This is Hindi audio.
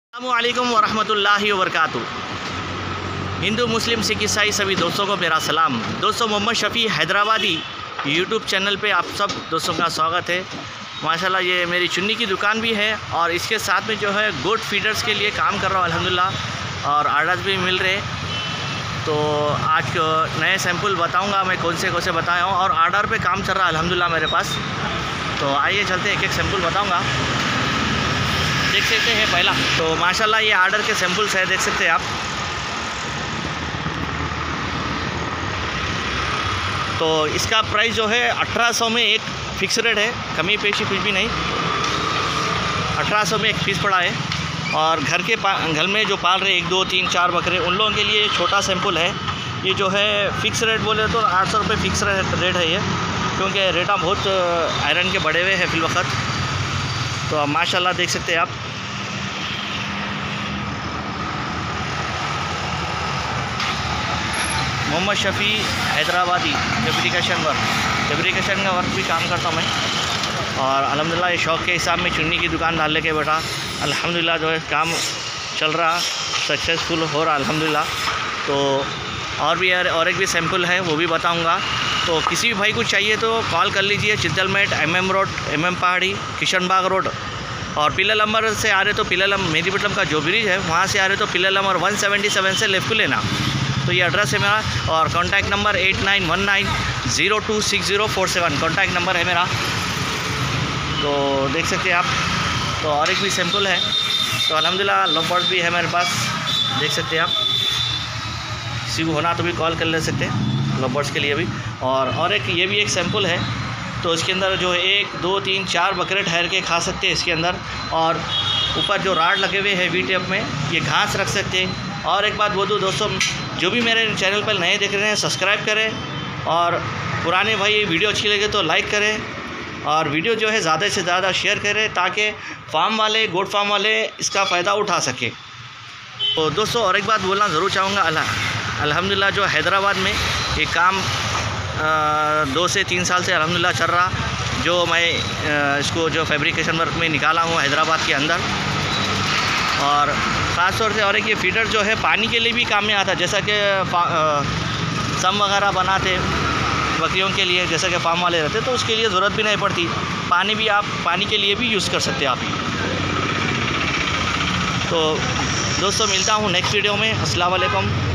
अस्सलामुअलैकुम वरहमतुल्लाहि वबरकातुहू। हिंदू मुस्लिम सिख ईसाई सभी दोस्तों को मेरा सलाम। दोस्तों, मोहम्मद शफ़ी हैदराबादी यूट्यूब चैनल पे आप सब दोस्तों का स्वागत है। माशाल्लाह ये मेरी चुन्नी की दुकान भी है और इसके साथ में जो है गोट फीडर्स के लिए काम कर रहा हूँ अल्हम्दुलिल्लाह, और आर्डर्स भी मिल रहे। तो आज नए सैंपल बताऊँगा मैं कौन से बताया हूँ, और आर्डर पे काम चल रहा है अल्हम्दुलिल्लाह मेरे पास। तो आइए चलते हैं, एक एक सैंपल बताऊँगा। देख सकते हैं पहला तो माशाल्लाह ये आर्डर के सैंपल्स है, देख सकते हैं आप। तो इसका प्राइस जो है 1800 में एक फ़िक्स रेट है, कमी पेशी कुछ भी नहीं। 1800 में एक पीस पड़ा है। और घर में जो पाल रहे 1 2 3 4 बकरे, उन लोगों के लिए छोटा सैंपल है। ये जो है फ़िक्स रेट बोले तो 800 रुपये फ़िक्स रेट है ये, क्योंकि रेटा बहुत आयरन के बढ़े हुए हैं फिलवक्त। तो अब माशाल्लाह देख सकते हैं आप। मोहम्मद शफ़ी हैदराबादी फैब्रिकेशन का वर्क भी काम करता हूँ मैं, और अल्हम्दुलिल्लाह ये शौक़ के हिसाब में चुन्नी की दुकान डाल लेके बैठा अल्हम्दुलिल्लाह जो है काम चल रहा, सक्सेसफुल हो रहा अल्हम्दुलिल्लाह। तो और एक भी सैंपल है, वो भी बताऊँगा। तो किसी भी भाई को चाहिए तो कॉल कर लीजिए। Chintalmet MM road, MM Pahadi, Kishanbagh road, और पिलर नंबर से आ रहे तो पिलर मेदीपट्टनम का जो ब्रिज है वहाँ से आ रहे तो पिलर नंबर 177 से लेफ़्ट को लेना। तो ये एड्रेस है मेरा, और कॉन्टैक्ट नंबर 8919026047 कॉन्टैक्ट नंबर है मेरा। तो देख सकते हैं आप। तो और एक भी सैंपल है। तो अल्हम्दुलिल्लाह लवबर्ड्स भी है मेरे पास, देख सकते हैं आप। किसी को होना तो भी कॉल कर ले सकते हैं लवबर्ड्स के लिए भी। और एक ये भी एक सैंपल है। तो इसके अंदर जो 1 2 3 4 बकरे ठहर के खा सकते हैं इसके अंदर। और ऊपर जो राड लगे हुए हैं वी टेप में, ये घास रख सकते हैं। और एक बात बोलूँ दोस्तों, जो भी मेरे चैनल पर नए देख रहे हैं सब्सक्राइब करें, और पुराने भाई वीडियो अच्छी लगे तो लाइक करें, और वीडियो जो है ज़्यादा से ज़्यादा शेयर करें ताकि गोट फार्म वाले इसका फ़ायदा उठा सकें। तो दोस्तों और एक बात बोलना ज़रूर चाहूँगा, अल्हम्दुलिल्लाह जो हैदराबाद में ये काम 2 से 3 साल से अल्हम्दुलिल्लाह चल रहा, जो मैं इसको जो फैब्रिकेशन वर्क में निकाला हूँ हैदराबाद के अंदर। और ख़ास तौर से और एक ये फीडर जो है पानी के लिए भी काम में आता है, जैसा कि सम वगैरह बनाते बकरियों के लिए, जैसा कि फार्म वाले रहते, तो उसके लिए ज़रूरत भी नहीं पड़ती। पानी के लिए भी यूज़ कर सकते हैं आप। तो दोस्तों मिलता हूँ नेक्स्ट वीडियो में। अस्सलाम वालेकुम।